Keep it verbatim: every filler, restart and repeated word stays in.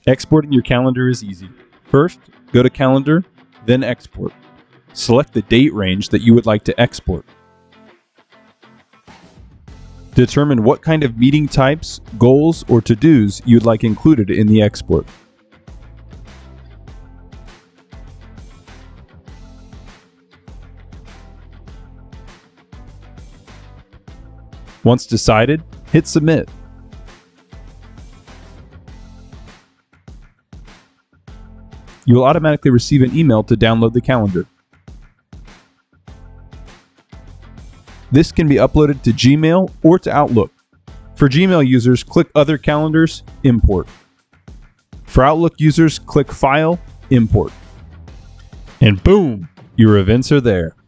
Exporting your calendar is easy. First, go to Calendar, then Export. Select the date range that you would like to export. Determine what kind of meeting types, goals, or to-dos you'd like included in the export. Once decided, hit Submit. You will automatically receive an email to download the calendar. This can be uploaded to Gmail or to Outlook. For Gmail users, click Other Calendars, Import. For Outlook users, click File, Import. And boom, your events are there.